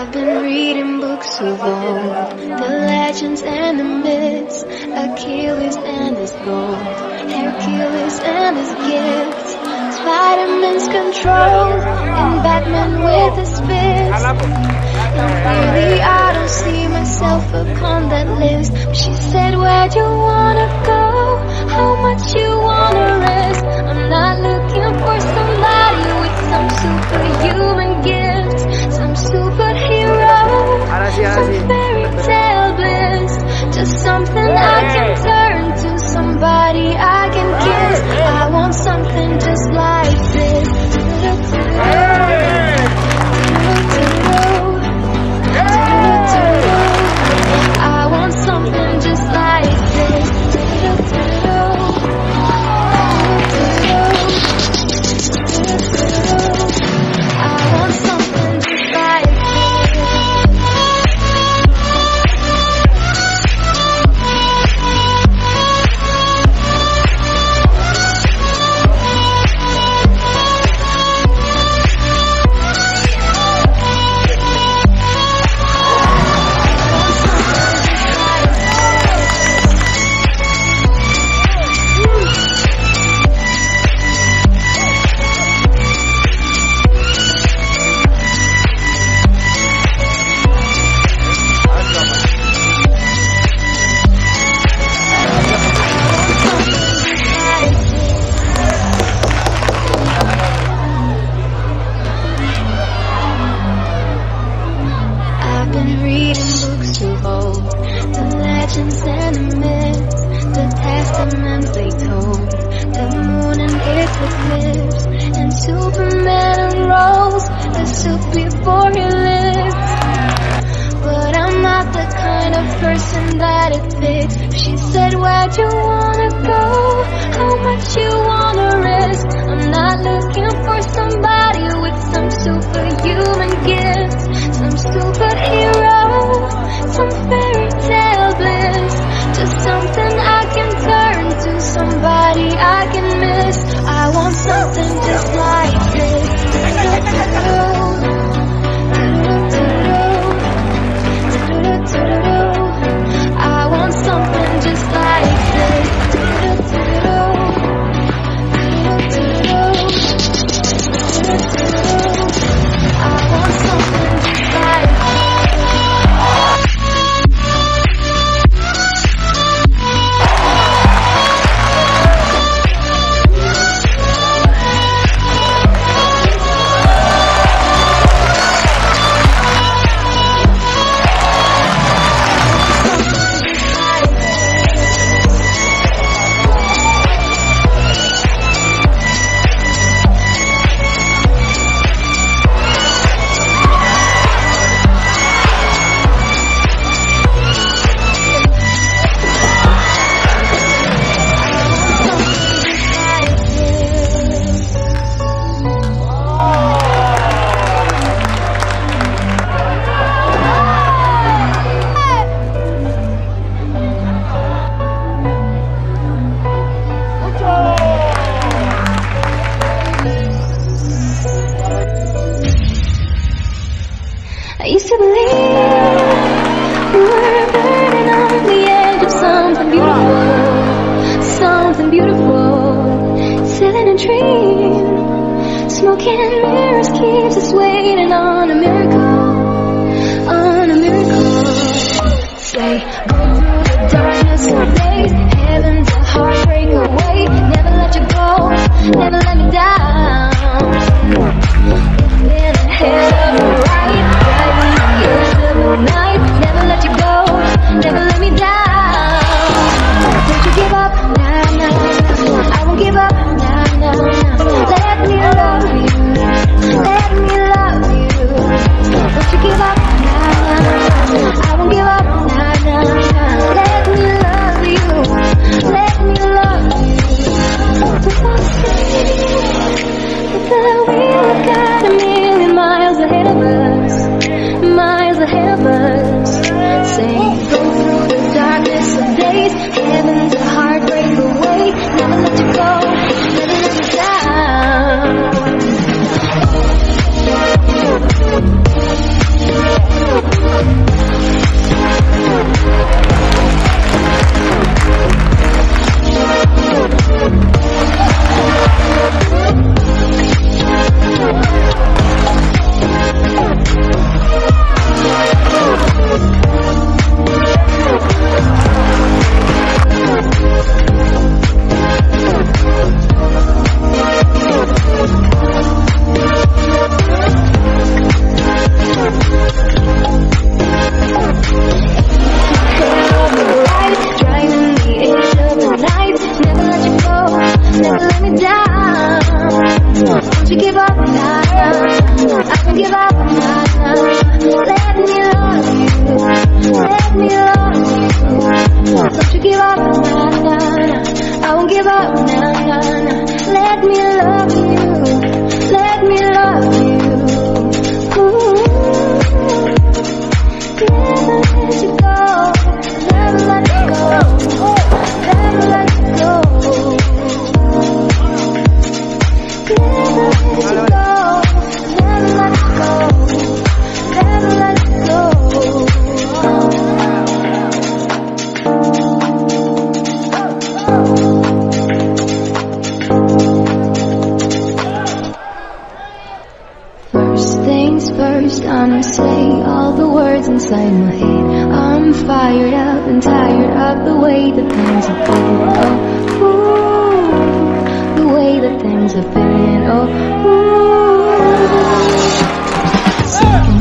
I've been reading books of old, the legends and the myths, Achilles and his gold, Hercules and his gifts, Spider-Man's control, and Batman with his fists. And really I don't see myself upon that list. But she said, where'd you wanna go? How much you wanna risk? I'm not looking for somebody with some superhuman gifts, some superhero, some fairy tale bliss, just something I can turn to, somebody I can kiss. I want something just like this. I want something just like this. I want something just like say all the words inside my head. I'm fired up and tired of the way that things have been. Oh, ooh, the way that things have been. Oh, ooh.